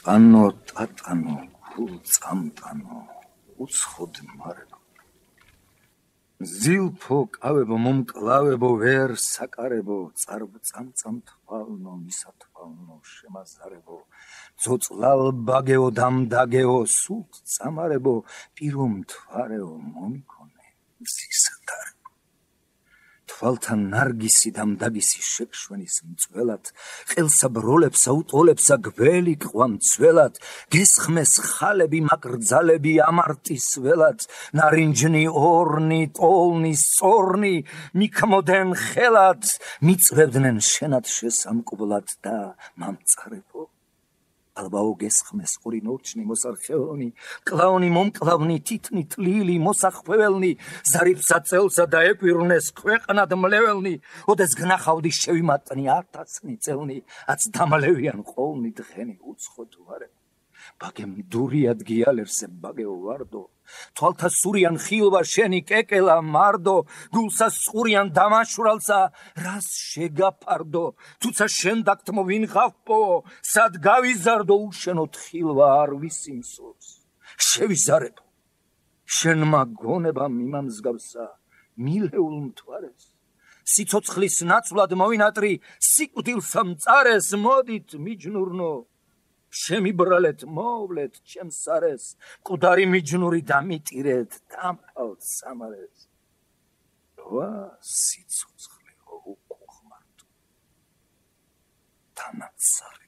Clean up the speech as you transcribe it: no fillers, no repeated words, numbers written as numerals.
ტანო ტატანო გულ წამტანო უცხოდ მარებო ზილფო კავებო მომკლავებო ვერ საკარებო წამწამ თვალნო მისათვალნო შემაზარებო ძოწლალ ბაგეო დამდაგეო სულთ წამარებო პირო მთვარეო მომიქონე მზისადარებო თვალთან ნარგისი დამდაგისი შექმნის მწველად ყელსა ბროლებსა უტოლებსა გველი ყვამცველად გესხმეს ხალები მაკრძალები ამარტის ველად ნარინჯნი ორნი ტოლნი სწორნი მიქმოდენ ხელად მიწვევდნენ შენად შესამკვლად და მამწარებო ალბაო გესხმეს ორი ნორჩნი მოსარხევლნი კლავნი მომკლავნი თითნი თლილი მოსახვეველნი ზარიფსა წელსა და ეკვირნეს ქვეყნად მლეველნი ოდეს გნახავდი შევიმატნი ათასნი წელნი აც დამალევიან ყოლნი დღენი უცხოდ ვარე ბაგემ დურიად გიალერსე ბაგეო ვარდო თვალთა სურიან ხილვა შენი კეკელა მარდო გულსა სყურიან დამაშვრალსა რას შეგაფარდო თუცა შენ დაგთმო ვინ ხავპო სად გავიზარდო უშენოდ ხილვა არ ვისიმსოს შევიზარებო შენმა გონებამ იმამსგავსა მილეულ მთვარეს სიცოცხლის ნაცვლად მოვინატრი სიკვდილსა მწარეს მოდით მიჯნურნო შემიბრალეთ მოვლეთ ჩემს სარეს მკვდარი მიჯნური დამიტირეთ დამყავთ სამარეს ვა სიცოცხლეო უკუღმართო თანაცარი